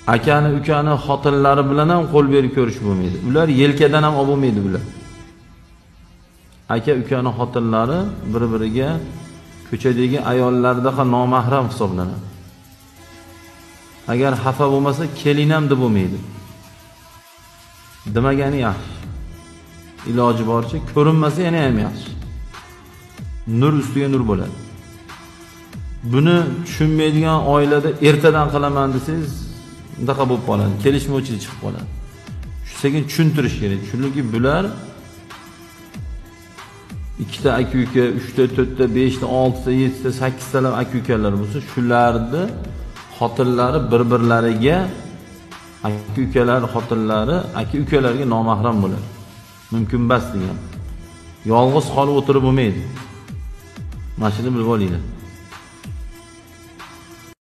akani ukani xotinlari bilan ham qo'l berib ko'rish bo'lmaydi. Ular yelkadan ham olib bo'lmaydi bular. Aka ukani xotinlari bir-biriga ko'chadagi ayollardaqa nomahram hisoblanadi. Agar xafa bo'lmasa, kelinam deb bo'lmaydi. Demagani yaxshi. Iloji boricha ko'rinmasa yana ham yaxshi. Nur ustiga nur bo'ladi. Buni tushunmaydigan oilada ertadan qilaman desangiz, bundaqa bo'lib qoladi. Kelishmovchilik chiqib qoladi. Shu sekin tushuntirish kerak. Chunki bular ikkita aka-uka, 3 ta, 4 ta, 5 ta, 6 ta, 7 ta, 8 ta aka-ukalar bo'lsa, shularni xotinlari bir-birlariga aka-ukalar xotinlari aka-ukalarga nomahram bo'ladi. Mumkin emas degan. Yolg'iz qolib o'tirib bo'lmaydi. Mashina bilib olinglar.